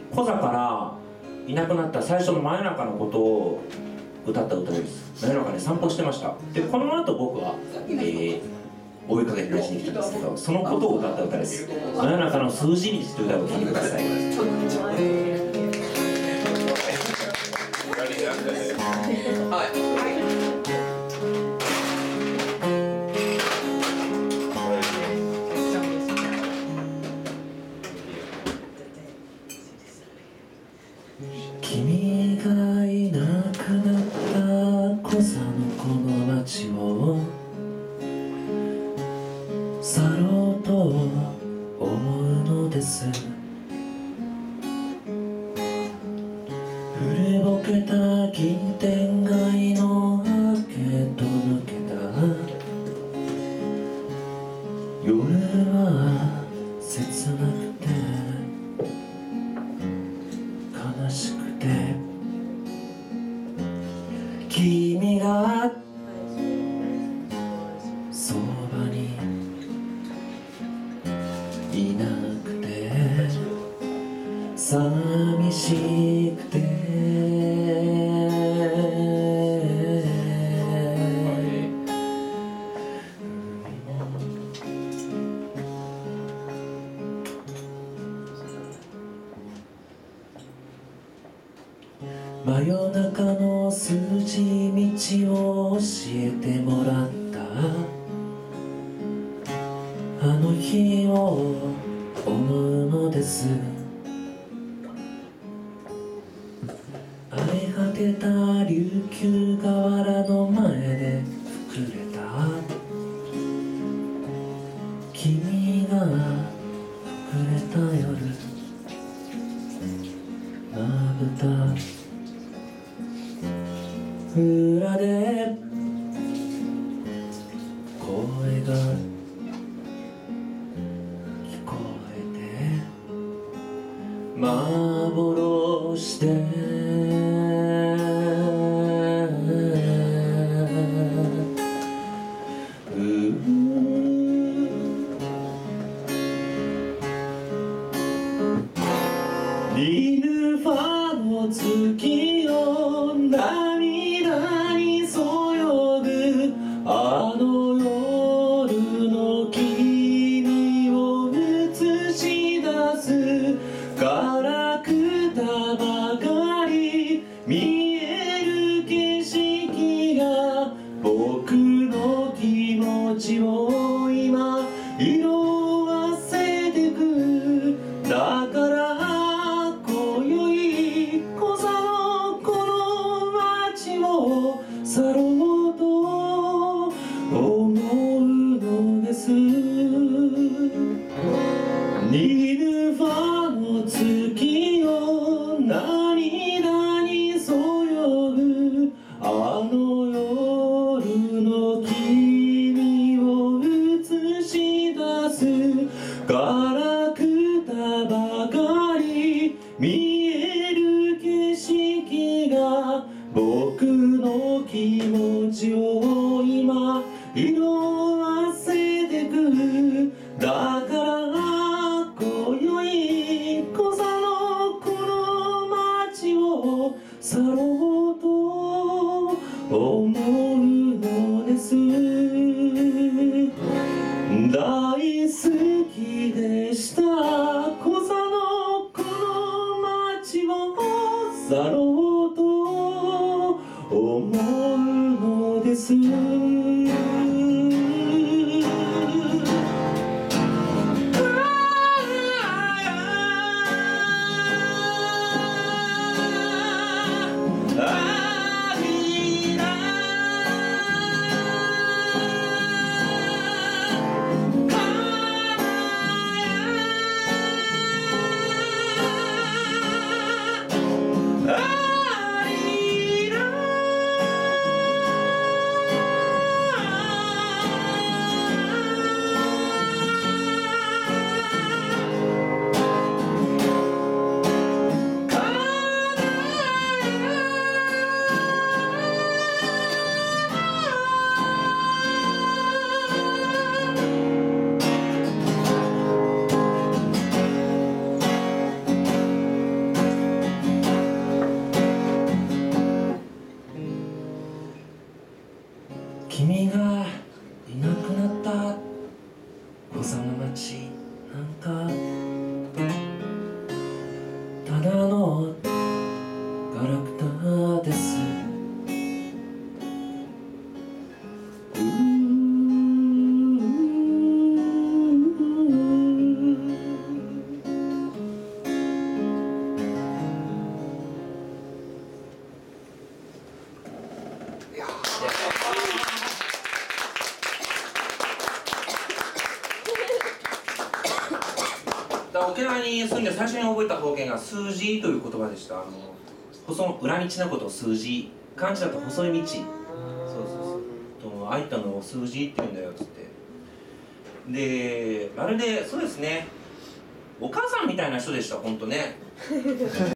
コザからいなくなった最初の真夜中のことを歌った歌です。真夜中で散歩してました。でこの後僕は、追いかけて出しに来たんですけど、そのことを歌った歌です。真夜中の数字日という歌を聴いてください。君がいなくなったコザのこの街を去ろうと思うのです。古ぼけた銀天街の明けと抜けた夜は切なくて悲しくて、君がそばにいなくて寂しくて、真夜中の数字道を教えてもらったあの日を思うのです。荒れ果てた琉球河原の前で膨れた君が膨れた夜、まぶた裏で声が聞こえて幻でニルファの月よ涙にそよぐあの夜の君を映し出すガラクタばかり見える景色が僕の気持ちを今色あせてく。だから今宵コザのこの街を去ろうと思うのです。ニルファの月よ涙にそよぐあの夜の君を映し出すガラクタばかり見える景色が僕の気持ちを今色あせてく。だから今宵コザのこの街を去ろうと思うのです。大好きでしたコザのこの街を去ろうと思うのです。 に住んで最初に覚えた方言が数字という言葉でした。裏道のことを数字、漢字だと細い道、そうあいたのを数字って言うんだよっつって。でまるでそうですね、お母さんみたいな人でした本当ね